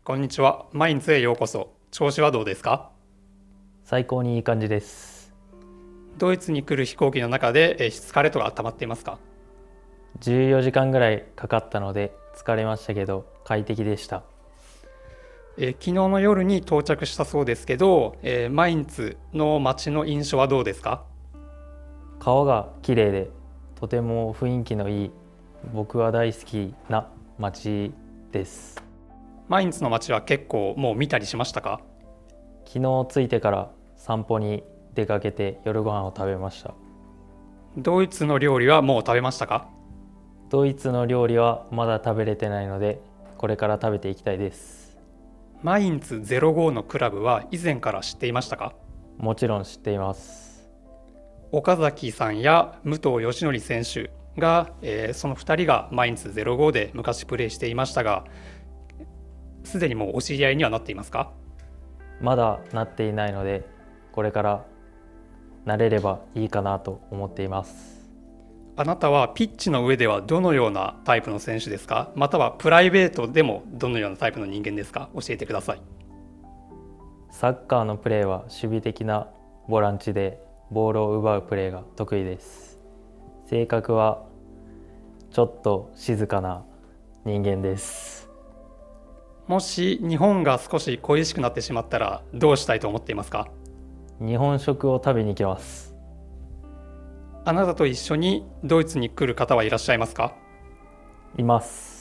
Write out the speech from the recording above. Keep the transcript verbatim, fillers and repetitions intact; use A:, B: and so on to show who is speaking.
A: こんにちは。マインツへようこそ。調子はどうですか？
B: 最高にいい感じです。
A: ドイツに来る飛行機の中でえー疲れとか溜まっていますか？
B: じゅうよじかんぐらいかかったので疲れましたけど快適でした。
A: えー昨日の夜に到着したそうですけど、えーマインツの街の印象はどうですか？
B: 川が綺麗でとても雰囲気のいい、僕は大好きな街です。
A: マインツの街は結構もう見たりしましたか？
B: 昨日着いてから散歩に出かけて夜ご飯を食べました。
A: ドイツの料理はもう食べましたか？
B: ドイツの料理はまだ食べれてないのでこれから食べていきたいです。
A: マインツゼロごのクラブは以前から知っていましたか？
B: もちろん知っています。
A: 岡崎さんや武藤義則選手が、えーそのふたりがマインツゼロごで昔プレーしていましたが、すでにもうお知り合いにはなっていますか？
B: まだなっていないのでこれからなれればいいかなと思っています。
A: あなたはピッチの上ではどのようなタイプの選手ですか？またはプライベートでもどのようなタイプの人間ですか？教えてください。
B: サッカーのプレーは守備的なボランチでボールを奪うプレーが得意です。性格はちょっと静かな人間です。
A: もし日本が少し恋しくなってしまったらどうしたいと思っていますか？
B: 日本食を食べに行きます。
A: あなたと一緒にドイツに来る方はいらっしゃいますか？
B: います。